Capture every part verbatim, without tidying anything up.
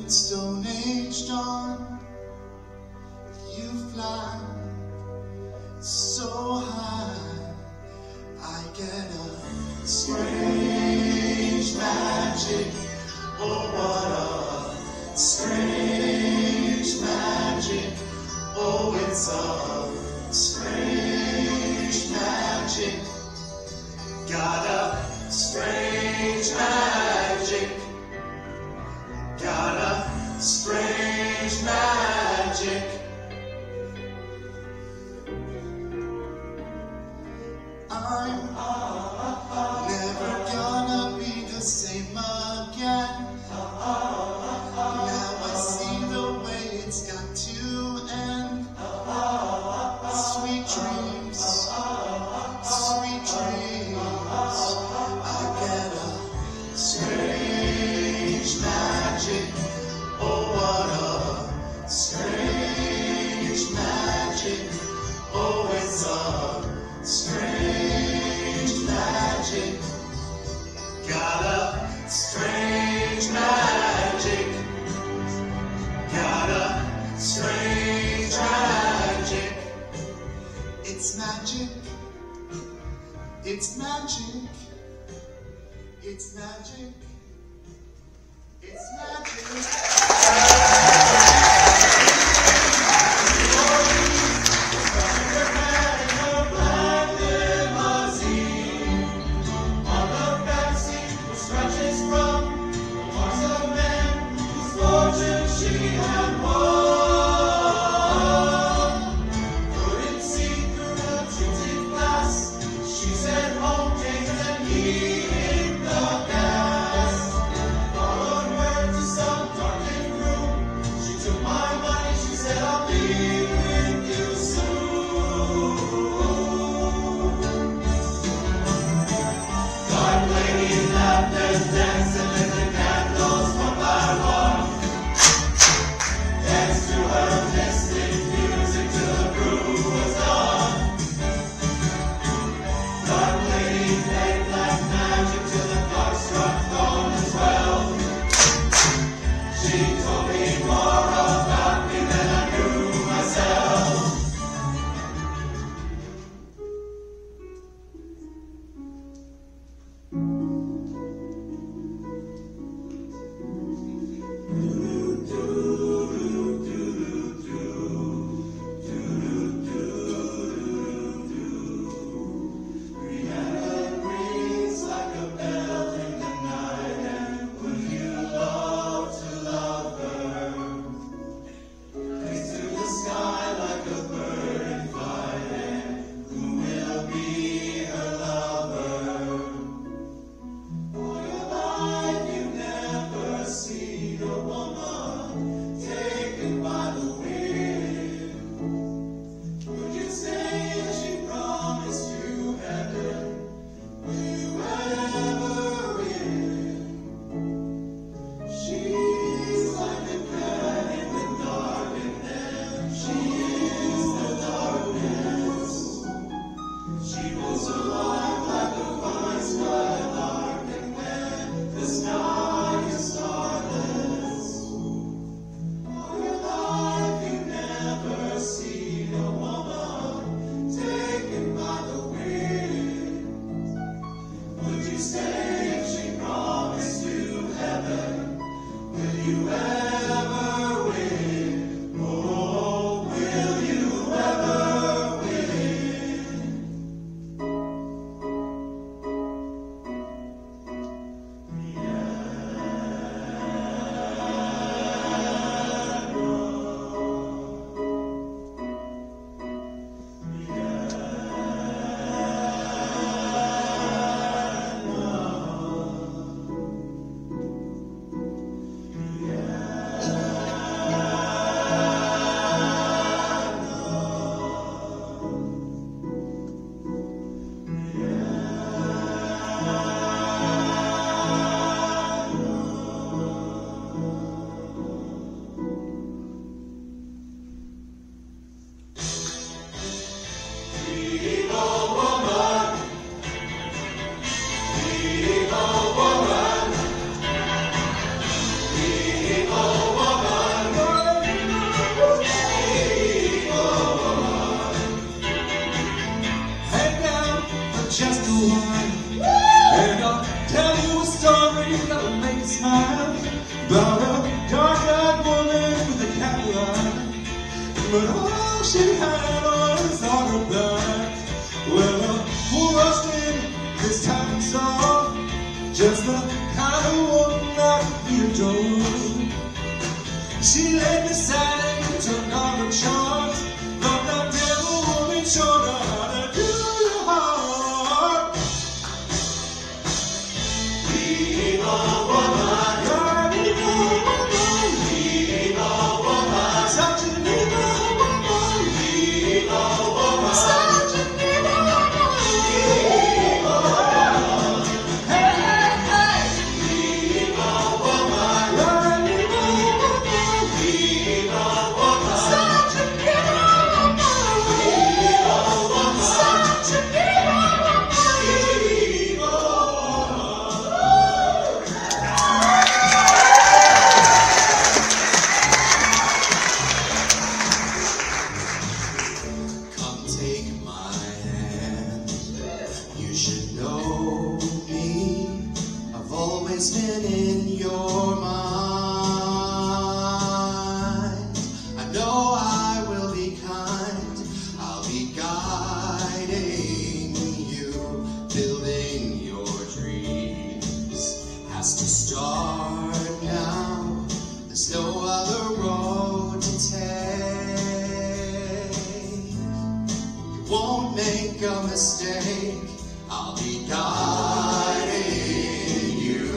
Stone Age dawn, you fly so high. I get a strange magic. Oh, what a strange magic. Oh, it's a strange magic. Got a strange magic. Got a strange magic. I'm never gonna be the same again. Now I see the way it's got to end. Sweet dreams, sweet dreams. I get a strange magic. Oh, what a strange magic. Oh, it's a strange magic. Got a strange magic. Got a strange magic. It's magic. It's magic. It's magic. It's magic. She said, "Home, James," and he hit the gas. life. But all she had was on her back. Well, a forced in this time song, just the kind of woman that he adored. She laid beside him and turned on her charms, but that devil woman showed her how to do your heart. Leave a woman, yeah, leave a woman, leave a woman, such a leave a woman, leave a woman, such a leave a woman, leave a woman, hey, hey, leave a woman, yeah, leave a woman, leave a woman, such a leave a woman, leave a woman, such a leave a woman, leave a woman. Come take my hand, you should know me, I've always been in your mind. I know I will be kind, I'll be guiding you, building your dreams. Has to start now, there's no other road to take. You won't make a mistake, I'll be guiding you.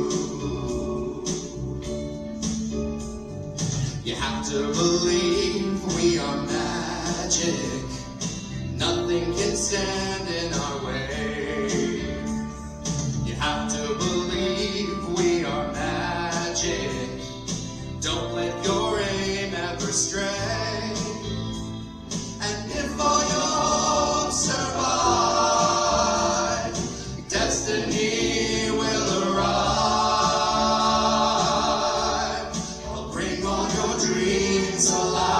You have to believe we are magic, nothing can stand in our way. You have to believe we are magic, don't let your aim ever stray. And if all your hopes survive, destiny will arrive. I'll bring all your dreams alive.